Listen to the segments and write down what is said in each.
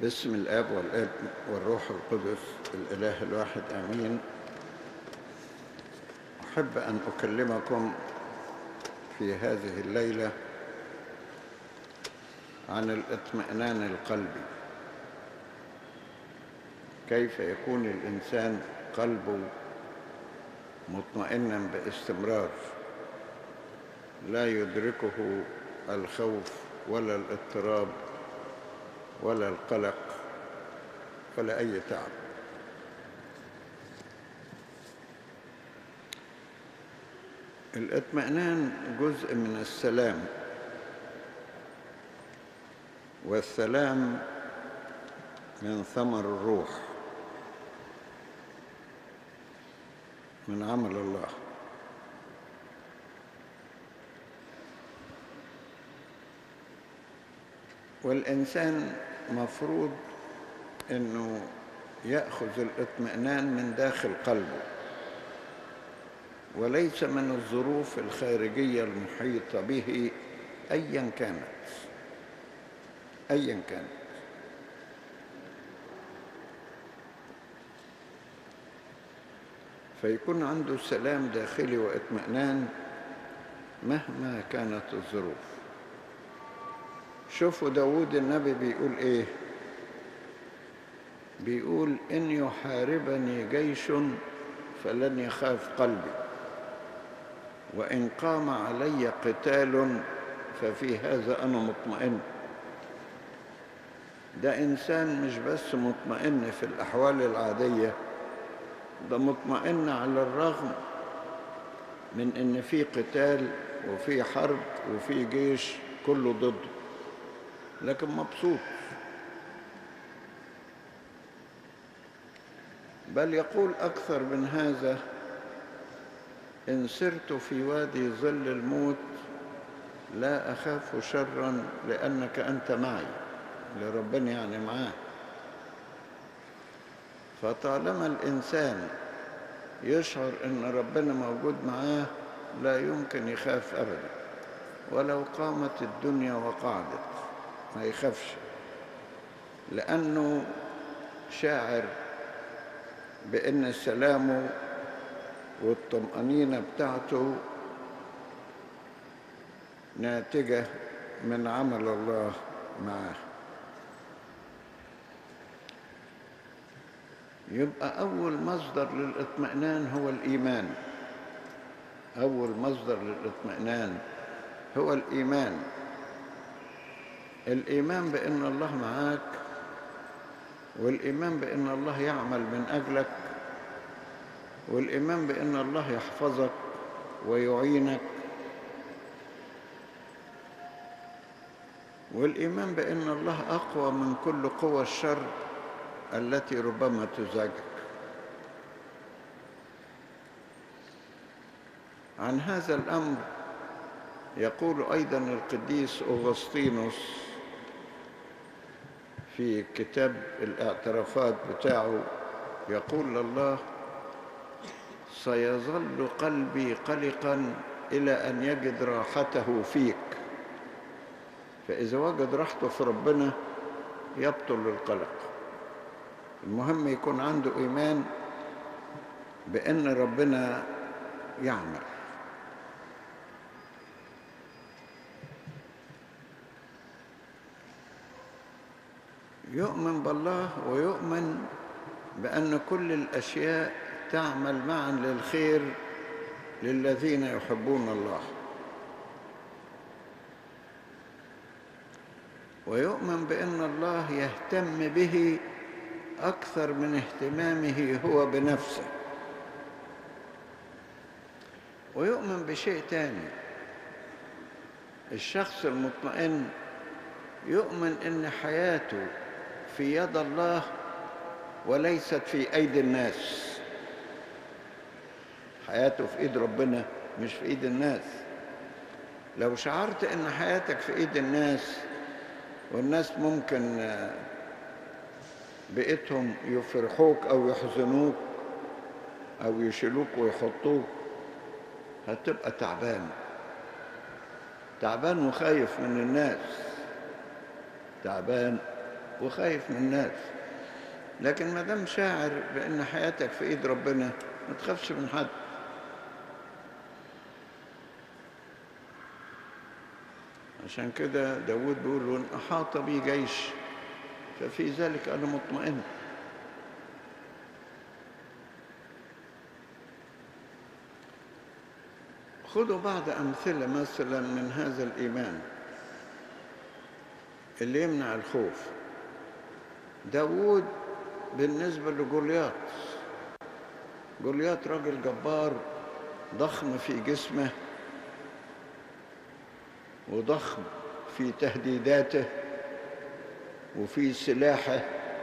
باسم الآب والابن والروح القدس الإله الواحد آمين. أحب أن أكلمكم في هذه الليلة عن الاطمئنان القلبي. كيف يكون الإنسان قلبه مطمئنا باستمرار، لا يدركه الخوف ولا الاضطراب ولا القلق ولا أي تعب. الاطمئنان جزء من السلام، والسلام من ثمر الروح، من عمل الله. والإنسان مفروض أنه يأخذ الاطمئنان من داخل قلبه، وليس من الظروف الخارجية المحيطة به أيا كانت. فيكون عنده سلام داخلي واطمئنان مهما كانت الظروف. شوفوا داود النبي بيقول ايه؟ بيقول: إن يحاربني جيش فلن يخاف قلبي، وإن قام علي قتال ففي هذا أنا مطمئن. ده إنسان مش بس مطمئن في الأحوال العادية، ده مطمئن على الرغم من إن في قتال وفي حرب وفي جيش كله ضده، لكن مبسوط. بل يقول أكثر من هذا: إن سرت في وادي ظل الموت لا أخاف شرا لأنك أنت معي. لربنا يعني معاه. فطالما الإنسان يشعر أن ربنا موجود معاه لا يمكن يخاف أبدا، ولو قامت الدنيا وقعدت ما يخافش، لأنه شاعر بأن سلامه والطمأنينة بتاعته ناتجة من عمل الله معه. يبقى أول مصدر للاطمئنان هو الإيمان. أول مصدر للاطمئنان هو الإيمان. الإيمان بأن الله معاك، والإيمان بأن الله يعمل من أجلك، والإيمان بأن الله يحفظك ويعينك، والإيمان بأن الله أقوى من كل قوى الشر التي ربما تزعجك. عن هذا الأمر يقول أيضا القديس أغسطينوس في كتاب الاعترافات بتاعه، يقول الله: سيظل قلبي قلقا إلى أن يجد راحته فيك. فإذا وجد راحته في ربنا يبطل القلق. المهم يكون عنده إيمان بأن ربنا يعمل. يؤمن بالله ويؤمن بأن كل الأشياء تعمل معا للخير للذين يحبون الله، ويؤمن بأن الله يهتم به أكثر من اهتمامه هو بنفسه. ويؤمن بشيء تاني: الشخص المطمئن يؤمن أن حياته في يد الله وليست في أيدي الناس. حياته في إيد ربنا مش في إيد الناس. لو شعرت أن حياتك في إيد الناس، والناس ممكن بقيتهم يفرحوك أو يحزنوك أو يشيلوك ويحطوك، هتبقى تعبان وخايف من الناس، تعبان وخايف من الناس. لكن ما دام شاعر بأن حياتك في إيد ربنا ما تخافش من حد. عشان كده داود بيقول: وإن أحاط بي جيش ففي ذلك أنا مطمئن. خذوا بعض أمثلة مثلا من هذا الإيمان اللي يمنع الخوف. داود بالنسبة لجولياط، جولياط راجل جبار ضخم في جسمه وضخم في تهديداته وفي سلاحه،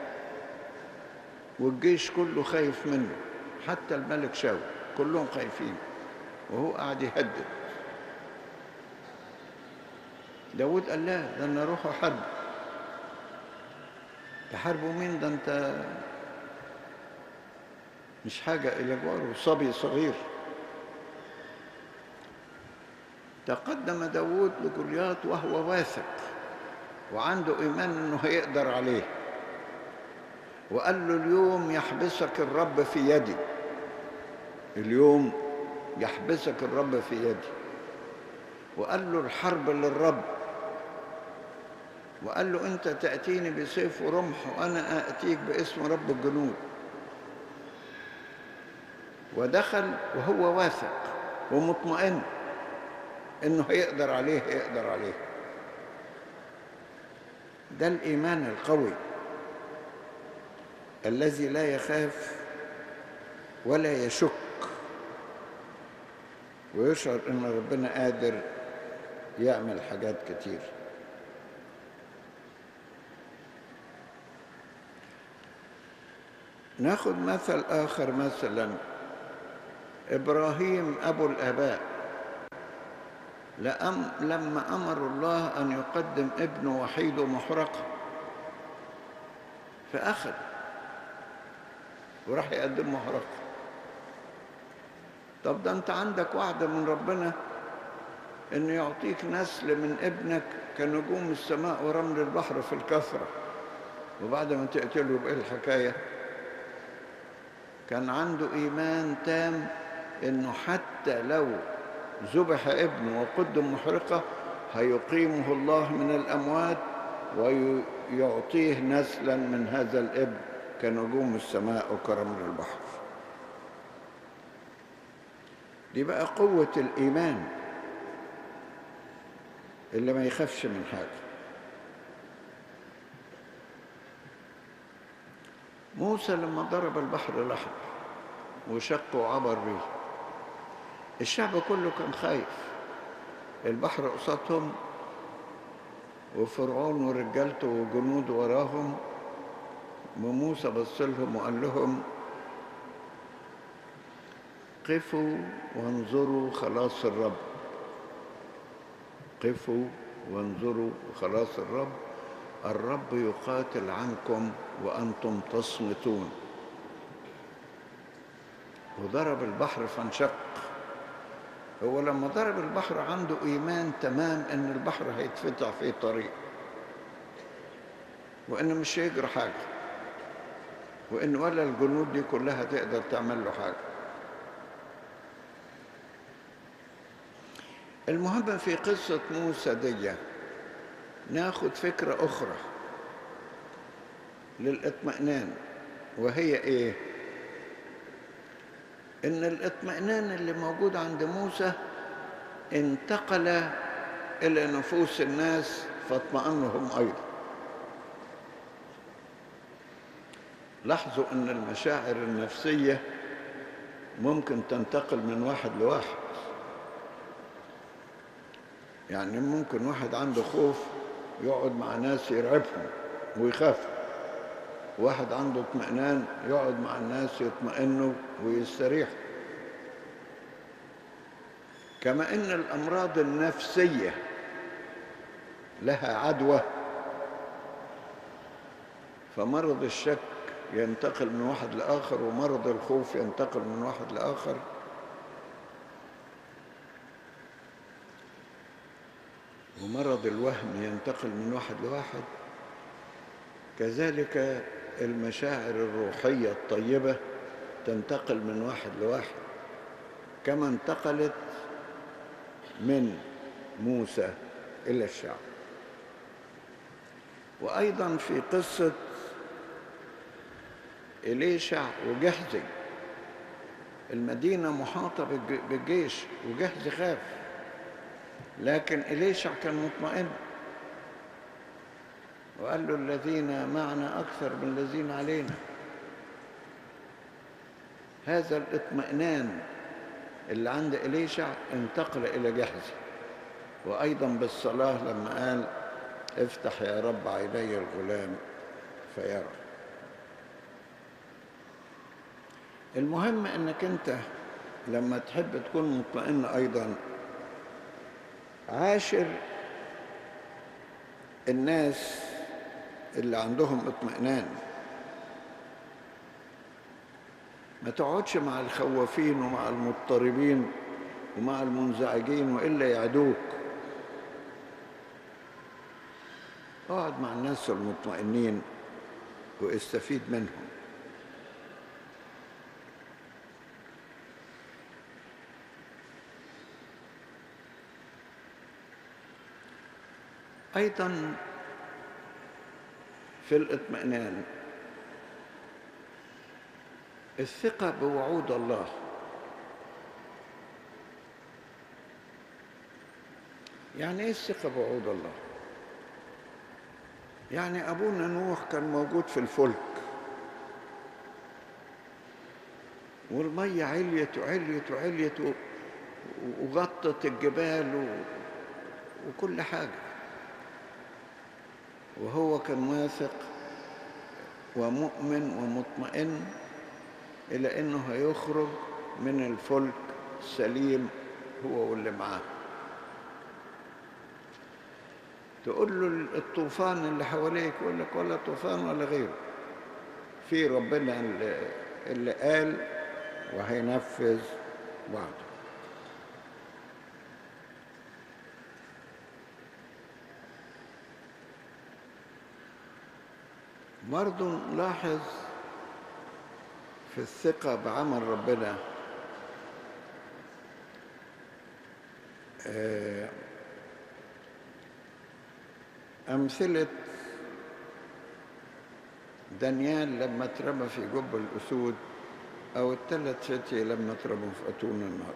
والجيش كله خايف منه، حتى الملك شاول كلهم خايفين وهو قاعد يهدد. داود قال: لا، ده انا اروح احارب. تحاربوا مين؟ ده انت مش حاجة إلى جواره، صبي صغير. تقدم داود لجولياط وهو واثق وعنده إيمان أنه هيقدر عليه، وقال له: اليوم يحبسك الرب في يدي، اليوم يحبسك الرب في يدي. وقال له: الحرب للرب. وقال له: أنت تأتيني بسيف ورمح وأنا آتيك باسم رب الجنود. ودخل وهو واثق ومطمئن إنه هيقدر عليه، هيقدر عليه. ده الإيمان القوي الذي لا يخاف ولا يشك، ويشعر إن ربنا قادر يعمل حاجات كتير. ناخد مثل آخر، مثلا إبراهيم أبو الآباء، لما أمر الله أن يقدم ابنه وحيده محرقة فأخذ وراح يقدم محرقة. طب ده أنت عندك وعد من ربنا إنه يعطيك نسل من ابنك كنجوم السماء ورمل البحر في الكثرة، وبعد ما تقتله بإيه الحكاية؟ كان عنده إيمان تام إنه حتى لو ذبح ابنه وقدم محرقة هيقيمه الله من الأموات ويعطيه نسلا من هذا الابن كنجوم السماء وكرمل البحر. دي بقى قوة الإيمان اللي ما يخافش من حاجة. موسى لما ضرب البحر الأحمر وشق وعبر به، الشعب كله كان خايف، البحر قصادهم وفرعون ورجالته وجنوده وراهم، وموسى بص لهم وقال لهم: قفوا وانظروا خلاص الرب، قفوا وانظروا خلاص الرب، الرب يقاتل عنكم وأنتم تصمتون. وضرب البحر فانشق. هو لما ضرب البحر عنده إيمان تمام إن البحر هيتفتح فيه طريق، وإنه مش هيجرى حاجة، وإن ولا الجنود دي كلها تقدر تعمل له حاجة. المهم في قصة موسى دي ناخد فكرة أخرى للإطمئنان، وهي إيه؟ إن الإطمئنان اللي موجود عند موسى انتقل إلى نفوس الناس فاطمأنوا هم أيضا. لاحظوا أن المشاعر النفسية ممكن تنتقل من واحد لواحد. يعني ممكن واحد عنده خوف يقعد مع ناس يرعبهم ويخاف، واحد عنده اطمئنان يقعد مع الناس يطمئنوا ويستريحوا. كما ان الامراض النفسيه لها عدوى، فمرض الشك ينتقل من واحد لاخر، ومرض الخوف ينتقل من واحد لاخر. ومرض الوهم ينتقل من واحد لواحد. كذلك المشاعر الروحية الطيبة تنتقل من واحد لواحد، كما انتقلت من موسى إلى الشعب. وأيضا في قصة إليشع وجحزي، المدينة محاطة بالجيش وجحزي خاف، لكن إليشع كان مطمئن وقال له الذين معنا أكثر من الذين علينا. هذا الاطمئنان اللي عند إليشع انتقل إلى جحزي. وأيضا بالصلاة لما قال افتح يا رب عيني الغلام فيرى. المهم انك انت لما تحب تكون مطمئن ايضا عاشر الناس اللي عندهم اطمئنان، ما تقعدش مع الخوافين ومع المضطربين ومع المنزعجين وإلا يعدوك. اقعد مع الناس المطمئنين واستفيد منهم. أيضا في الاطمئنان الثقة بوعود الله. يعني ايه الثقة بوعود الله؟ يعني أبونا نوح كان موجود في الفلك والمية عليت وعليت وعليت وغطت الجبال وكل حاجة، وهو كان واثق ومؤمن ومطمئن إلى أنه هيخرج من الفلك سليم هو واللي معاه. تقول له الطوفان اللي حواليك يقول لك ولا طوفان ولا غيره، في ربنا اللي قال وهينفذ وعده. برضو نلاحظ في الثقة بعمل ربنا أمثلة دانيال لما اترمى في جب الأسود، أو الثلاث فتية لما اترموا في أتون النار.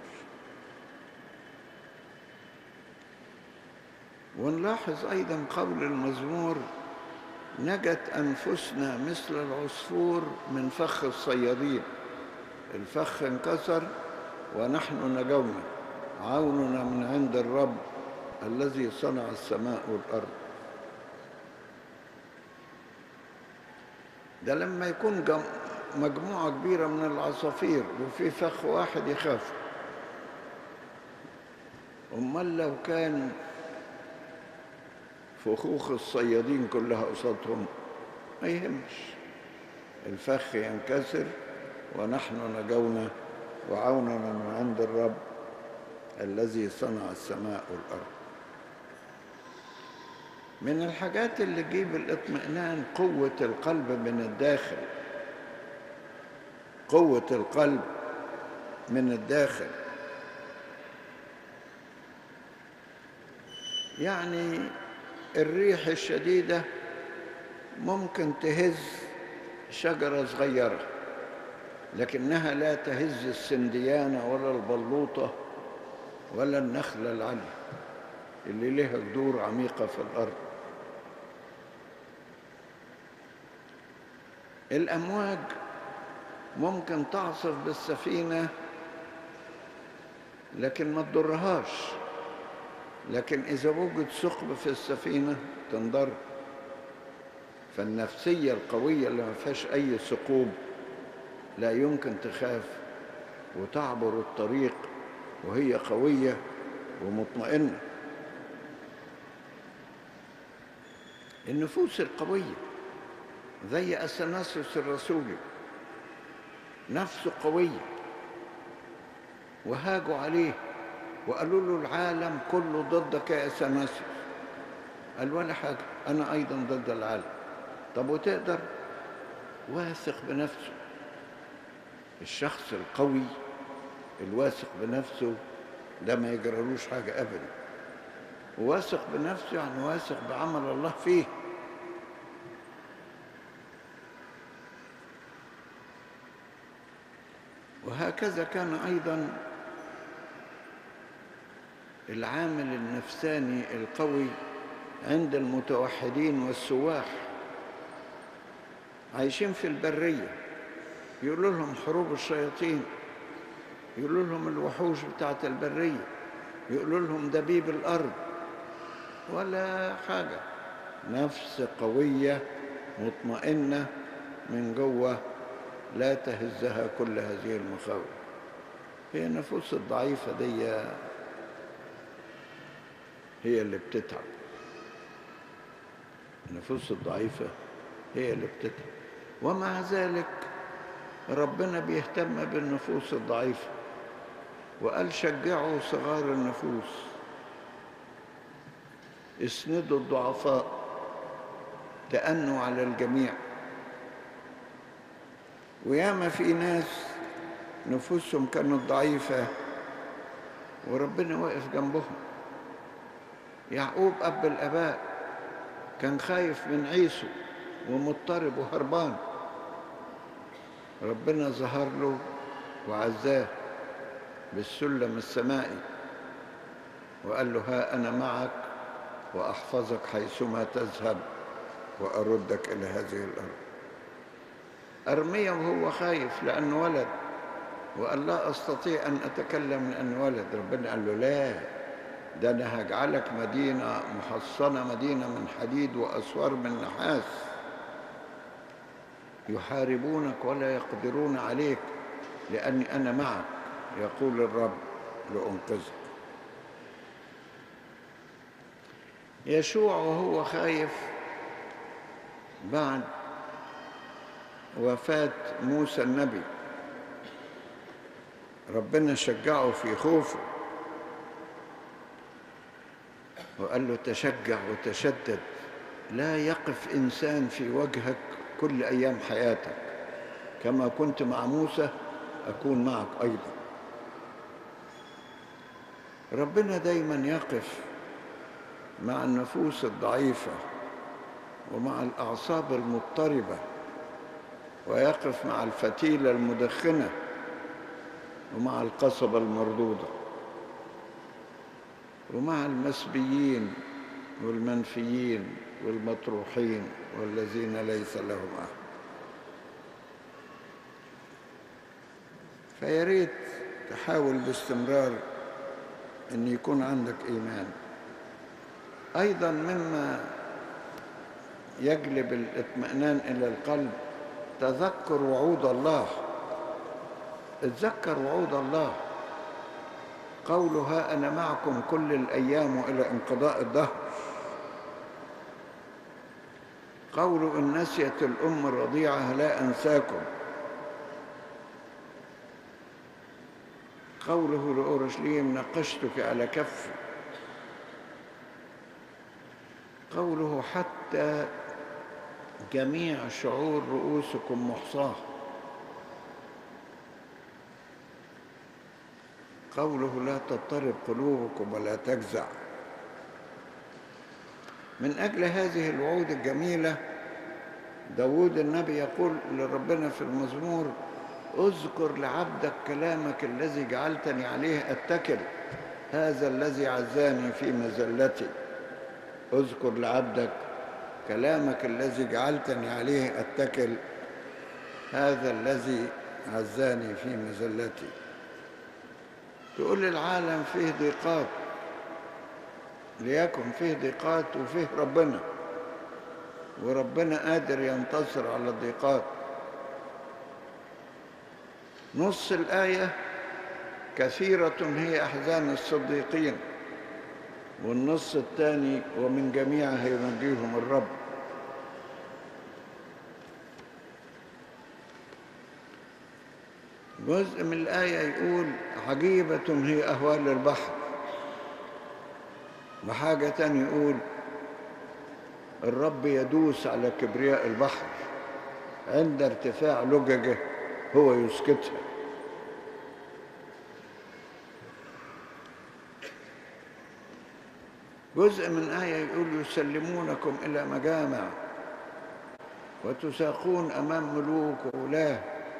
ونلاحظ أيضا قول المزمور نجت أنفسنا مثل العصفور من فخ الصيادين، الفخ انكسر ونحن نجونا، عوننا من عند الرب الذي صنع السماء والأرض. ده لما يكون مجموعة كبيرة من العصافير وفي فخ واحد يخاف، أمال لو كان فخوخ الصيادين كلها قصادهم ما يهمش، الفخ ينكسر ونحن نجونا وعوننا من عند الرب الذي صنع السماء والأرض. من الحاجات اللي تجيب الاطمئنان قوة القلب من الداخل، قوة القلب من الداخل. يعني الريح الشديدة ممكن تهز شجرة صغيرة لكنها لا تهز السنديانة ولا البلوطة ولا النخلة العالية اللي لها جذور عميقة في الأرض. الأمواج ممكن تعصف بالسفينة لكن ما تضرهاش، لكن إذا وجد ثقب في السفينة تنضر. فالنفسية القوية اللي ما فيهاش أي ثقوب لا يمكن تخاف وتعبر الطريق وهي قوية ومطمئنة. النفوس القوية زي أثناسيوس الرسولي نفسه قوية، وهاجوا عليه وقالوا له العالم كله ضدك يا أثناسيوس، قال ولا حاجة، أنا أيضا ضد العالم. طب وتقدر؟ واثق بنفسه. الشخص القوي الواثق بنفسه ده ما يجرالوش حاجة أبدا. واثق بنفسه يعني واثق بعمل الله فيه. وهكذا كان أيضا العامل النفساني القوي عند المتوحدين والسواح. عايشين في البرية، يقولوا لهم حروب الشياطين، يقولوا لهم الوحوش بتاعت البرية، يقولوا لهم دبيب الأرض، ولا حاجة. نفس قوية مطمئنة من جوه لا تهزها كل هذه المخاوف. هي النفوس الضعيفة دي هي اللي بتتعب. النفوس الضعيفة هي اللي بتتعب. ومع ذلك ربنا بيهتم بالنفوس الضعيفة، وقال شجعوا صغار النفوس، اسندوا الضعفاء، تأنوا على الجميع. وياما في ناس نفوسهم كانت ضعيفة وربنا واقف جنبهم. يعقوب أب الآباء كان خايف من عيسو ومضطرب وهربان، ربنا ظهر له وعزاه بالسلم السمائي وقال له ها أنا معك وأحفظك حيثما تذهب وأردك إلى هذه الأرض. أرميا وهو خايف لأنه ولد وقال لا أستطيع أن أتكلم لأنه ولد، ربنا قال له لا، ده أنا هجعلك مدينة محصنة، مدينة من حديد وأسوار من نحاس، يحاربونك ولا يقدرون عليك لأني أنا معك يقول الرب لأنقذك. يشوع وهو خايف بعد وفاة موسى النبي ربنا شجعه في خوفه وقال له تشجع وتشدد، لا يقف إنسان في وجهك كل أيام حياتك، كما كنت مع موسى أكون معك أيضا. ربنا دايما يقف مع النفوس الضعيفة ومع الأعصاب المضطربة، ويقف مع الفتيلة المدخنة ومع القصبة المردودة ومع المسبيين والمنفيين والمطروحين والذين ليس لهم أحد. فياريت تحاول باستمرار أن يكون عندك إيمان. أيضا مما يجلب الاطمئنان إلى القلب تذكر وعود الله. اتذكر وعود الله، قوله ها أنا معكم كل الأيام وإلى انقضاء الدهر. قوله إن نسيت الأم الرضيعة لا أنساكم. قوله لأورشليم نقشتك على كفي. قوله حتى جميع شعور رؤوسكم محصاه. قوله لا تضطرب قلوبكم ولا تجزع. من أجل هذه الوعود الجميلة داود النبي يقول لربنا في المزمور اذكر لعبدك كلامك الذي جعلتني عليه أتكل، هذا الذي عزاني في مذلتي. اذكر لعبدك كلامك الذي جعلتني عليه أتكل، هذا الذي عزاني في مذلتي. تقول العالم فيه ضيقات، ليكن فيه ضيقات وفيه ربنا، وربنا قادر ينتصر على الضيقات. نص الآية كثيرة هي أحزان الصديقين، والنص الثاني ومن جميعها ينجيهم الرب. جزء من الآية يقول عجيبة هي أهوال البحر، وحاجة تانية يقول الرب يدوس على كبرياء البحر، عند ارتفاع لججه هو يسكتها. جزء من آية يقول يسلمونكم إلى مجامع وتساقون أمام ملوك وولاه.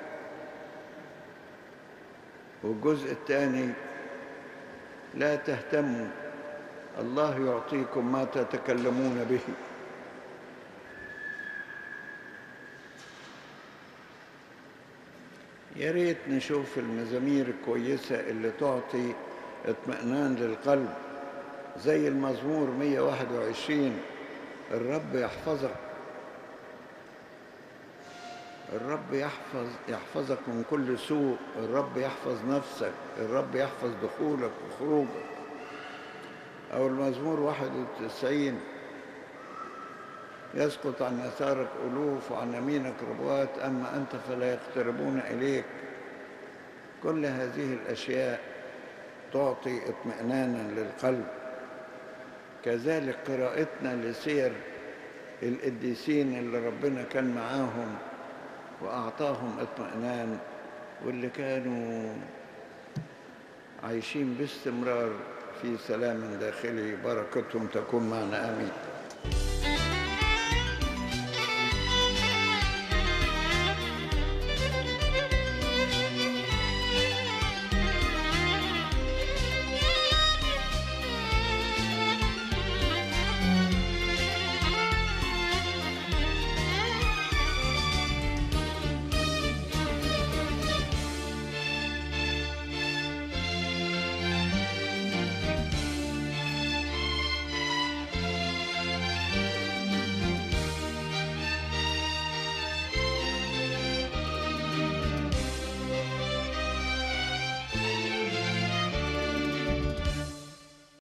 والجزء الثاني لا تهتموا، الله يعطيكم ما تتكلمون به. يا ريت نشوف المزامير الكويسة اللي تعطي اطمئنان للقلب، زي المزمور 121: الرب يحفظك، الرب يحفظك من كل سوء، الرب يحفظ نفسك، الرب يحفظ دخولك وخروجك. أو المزمور 91: يسقط عن يسارك ألوف وعن يمينك ربوات، أما أنت فلا يقتربون إليك. كل هذه الأشياء تعطي اطمئنانا للقلب. كذلك قراءتنا لسير القديسين اللي ربنا كان معاهم وأعطاهم اطمئنان، واللي كانوا عايشين باستمرار في سلام داخلي، بركتهم تكون معنا آمين.